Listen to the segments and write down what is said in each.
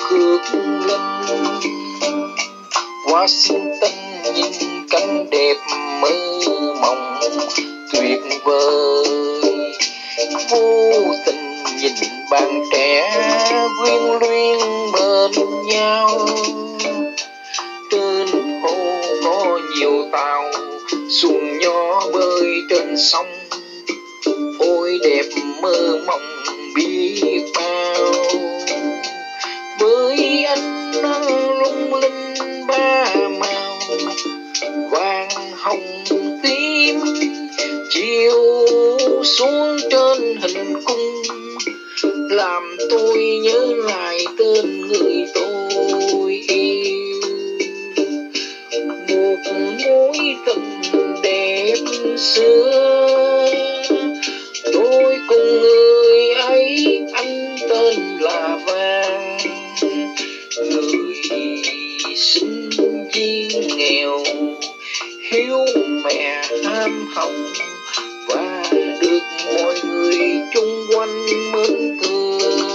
khước lên. Washington nhìn cảnh đẹp mơ mộng tuyệt vời, vô tình nhìn bạn trẻ quyến luyến bên nhau. Trên hồ có nhiều tàu xuồng nhỏ bơi trên sông, ôi đẹp mơ mộng biết bao. Với ánh nắng lung linh ba màu vàng hồng tím chiếu xuống trên hình cung, làm tôi nhớ lại tên người tôi yêu. Một mối tình đẹp xưa, tôi cùng người ấy, anh tên là Vàng. Người sinh viên nghèo, hiếu mẹ ham học và được mọi người chung quanh mến thương.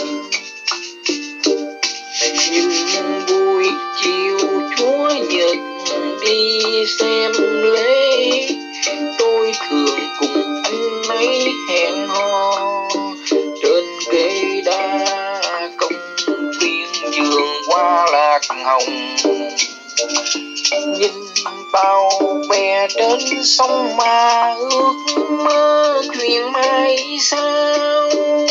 Nhưng buổi chiều Chúa Nhật đi xem lễ, tôi thường cùng anh ấy hẹn hò trên cây đa công viên vườn hoa lạc hồng. Nhìn tàu bè trên sông mà ước mơ chuyện mai sau.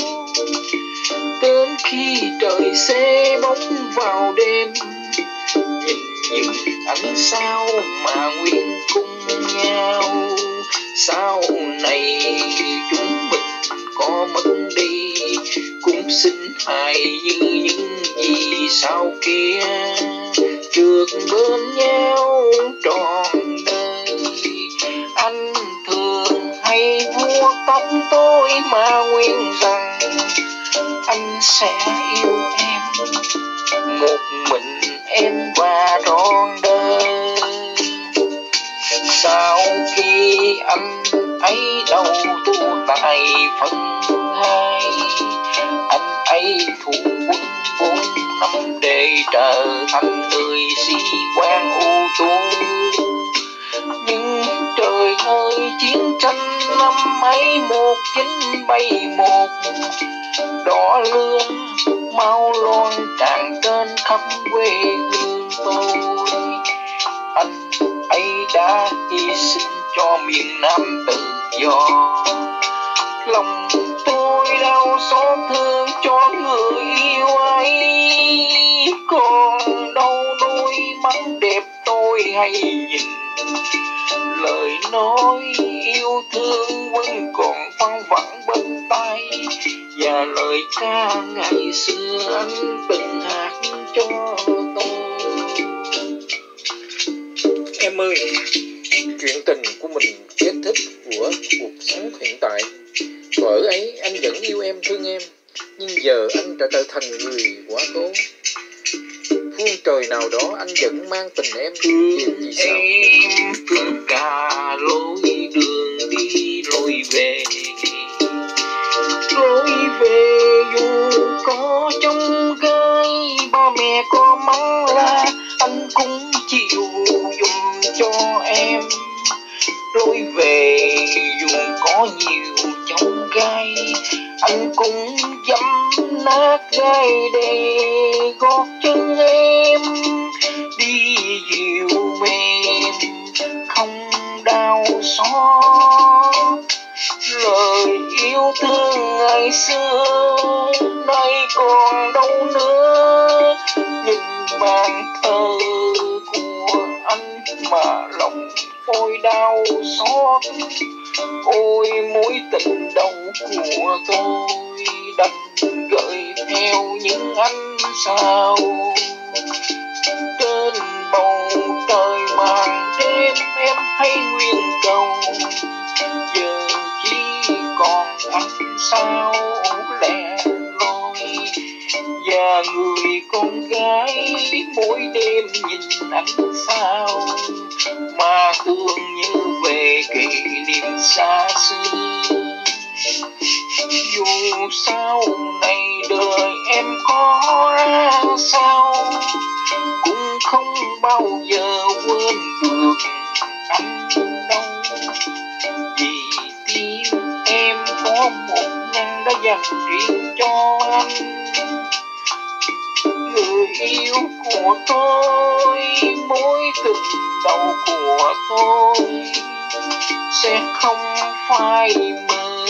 Đến khi trời xe bóng vào đêm, nhìn những ánh sao mà nguyện cùng nhau. Sau này chúng mình có mất đi, cũng xin hãy như những gì sau kia, trước bên nhau trọn đời. Anh thường hay vuốt tóc tôi mà nguyện rằng anh sẽ yêu em, một mình em và trọn đời. Sau khi anh ấy đầu tu tại phần 2, anh ấy thủ quân 4 năm để trở thành người sĩ quan ưu tú. Nhưng trời ơi, chiến tranh năm ấy 1971 đỏ lửa máu loang tràn trên khắp quê hương tôi. Anh ấy đã hy sinh cho miền Nam tự do. Lòng tôi đau xót thương cho người yêu ấy, còn đâu đôi mắt đẹp tôi hay nhìn. Lời nói yêu thương vẫn còn văng vẳng bên tai, và lời ca ngày xưa anh từng hát cho tôi. Em ơi, chuyện tình của mình kết thúc của cuộc sống hiện tại. Vợ ấy anh vẫn yêu em thương em, nhưng giờ anh đã trở thành người quá cố. Phương trời nào đó anh vẫn mang tình em, điều gì sao? Em thương cả lối đường đi lối về dù có trong gai ba mẹ có mắng la, anh cũng chịu dùm cho em. Lối về dù có nhiều trong gai, anh cũng dẫm nát gai để gót chân em đi dịu mềm không đau xót. Lời yêu thương ngày xưa nay còn đâu nữa, nhìn bàn thờ của anh mà lòng ôi đau xót. Ôi mối tình đầu của tôi đành gợi theo những ánh sao trên bầu trời màn đêm. Em hay nguyện cầu giờ chỉ còn ánh sao lẻ loi, và người con gái mỗi đêm nhìn ánh sao mà thương như về kỷ niệm xa xưa. Dù sau này đời em có ra được anh đâu, vì tim em có một ngăn đã dành riêng cho anh. Người yêu của tôi, mối tình đầu của tôi sẽ không phai mờ.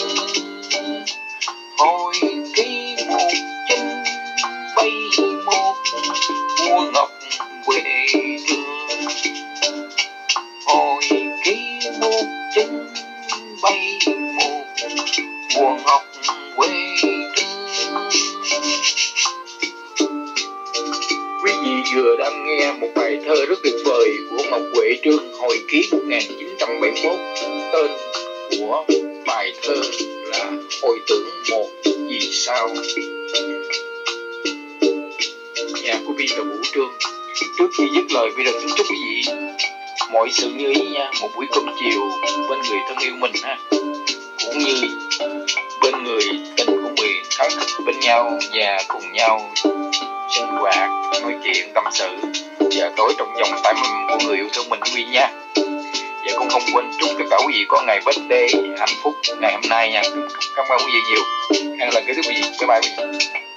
Hồi ký một chân bay một mùa ngọc quê trường, hồi ký một chân bay một mùa ngọc quê trường. Quý vị vừa đang nghe một bài thơ rất tuyệt vời của Ngọc Huệ Trương hồi ký 1971. Tên của bài thơ là Hồi tưởng một vì sao. Nhà của biên tập Vũ Trương. Trước khi dứt lời, bây giờ kính chúc quý vị mọi sự như ý nha, một buổi cơm chiều bên người thân yêu mình ha, cũng như bên người tình của mình kháng khích bên nhau và cùng nhau sinh hoạt, nói chuyện, tâm sự và tối trong vòng tay của người yêu thương mình quý vị nha. Và cũng không quên chúc tất cả quý vị có ngày birthday hạnh phúc ngày hôm nay nha. Cảm ơn quý vị nhiều. Hẹn lần kế tiếp quý vị. Bye bye quý vị.